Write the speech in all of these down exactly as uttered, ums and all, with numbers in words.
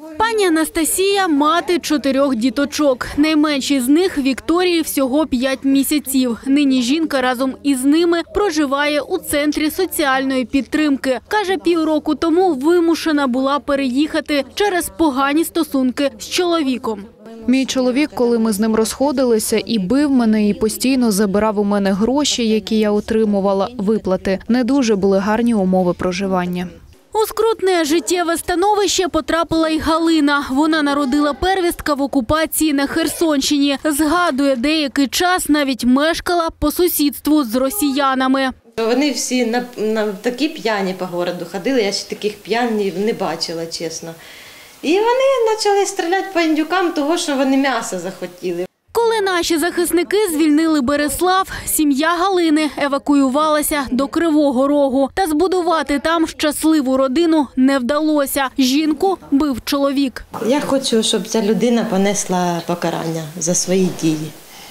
Пані Анастасія – мати чотирьох діточок. Найменшій з них Вікторії всього п'ять місяців. Нині жінка разом із ними проживає у центрі соціальної підтримки. Каже, півроку тому вимушена була переїхати через погані стосунки з чоловіком. Мій чоловік, коли ми з ним розходилися, і бив мене, і постійно забирав у мене гроші, які я отримувала, виплати. Не дуже були гарні умови проживання. У скрутне життєве становище потрапила й Галина. Вона народила первістка в окупації на Херсонщині. Згадує, деякий час навіть мешкала по сусідству з росіянами. Вони всі на, на такі п'яні по городу ходили, я ще таких п'янів не бачила, чесно. І вони почали стріляти по індюкам, того, що вони м'ясо захотіли. Коли наші захисники звільнили Береслав, сім'я Галини евакуювалася до Кривого Рогу. Та збудувати там щасливу родину не вдалося. Жінку бив чоловік. Я хочу, щоб ця людина понесла покарання за свої дії.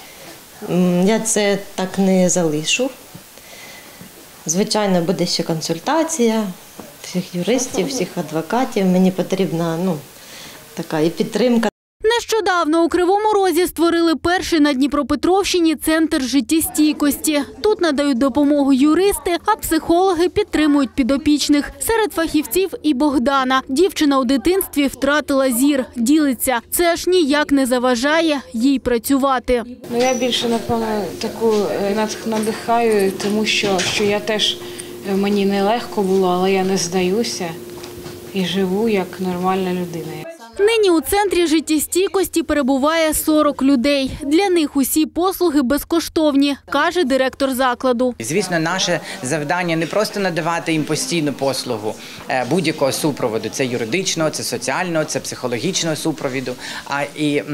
Я це так не залишу. Звичайно, буде ще консультація всіх юристів, всіх адвокатів. Мені потрібна ну, така і підтримка. Нещодавно у Кривому Розі створили перший на Дніпропетровщині центр життєстійкості. Тут надають допомогу юристи, а психологи підтримують підопічних. Серед фахівців і Богдана. Дівчина у дитинстві втратила зір. Ділиться. Це аж ніяк не заважає їй працювати. Ну, я більше, напевно, таку надихаю, тому що, що я теж, мені нелегко було, але я не здаюся і живу як нормальна людина. Нині у центрі життєстійкості перебуває сорок людей. Для них усі послуги безкоштовні, каже директор закладу. Звісно, наше завдання не просто надавати їм постійну послугу будь-якого супроводу. Це юридичного, це соціального, це психологічного супроводу, а і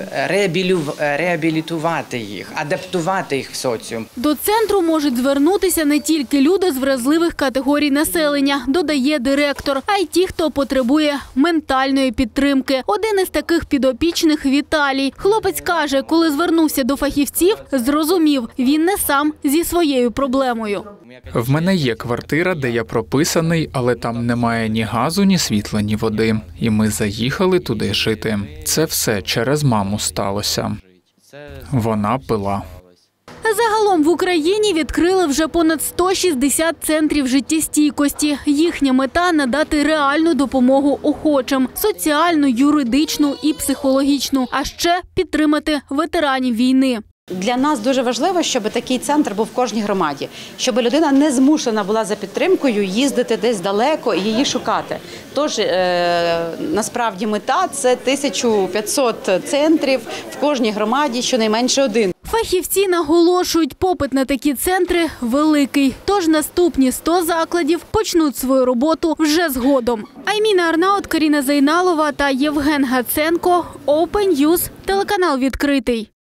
реабілітувати їх, адаптувати їх в соціум. До центру можуть звернутися не тільки люди з вразливих категорій населення, додає директор, а й ті, хто потребує ментальної підтримки. Один із таких підопічних – Віталій. Хлопець каже, коли звернувся до фахівців, зрозумів, він не сам зі своєю проблемою. В мене є квартира, де я прописаний, але там немає ні газу, ні світла, ні води. І ми заїхали туди жити. Це все через маму сталося. Вона пила. Загалом в Україні відкрили вже понад сто шістдесят центрів життєстійкості. Їхня мета – надати реальну допомогу охочим – соціальну, юридичну і психологічну, а ще підтримати ветеранів війни. Для нас дуже важливо, щоб такий центр був в кожній громаді, щоб людина не змушена була за підтримкою їздити десь далеко і її шукати. Тож, е, насправді, мета – це тисяча п'ятсот центрів в кожній громаді, щонайменше один. Фахівці наголошують, попит на такі центри великий. Тож наступні сто закладів почнуть свою роботу вже згодом. Айміна Арнаут, Каріна Зайналова та Євген Гаценко. Open News, телеканал «Відкритий».